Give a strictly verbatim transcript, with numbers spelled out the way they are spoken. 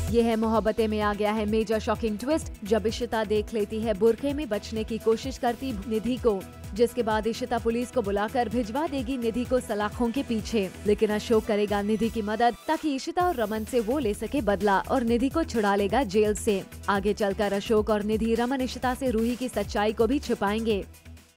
ये है मोहब्बतें में आ गया है मेजर शॉकिंग ट्विस्ट, जब इशिता देख लेती है बुरखे में बचने की कोशिश करती निधि को, जिसके बाद इशिता पुलिस को बुलाकर भिजवा देगी निधि को सलाखों के पीछे। लेकिन अशोक करेगा निधि की मदद ताकि इशिता और रमन से वो ले सके बदला और निधि को छुड़ा लेगा जेल से। आगे चलकर अशोक और निधि रमन इशिता से रूही की सच्चाई को भी छिपाएंगे।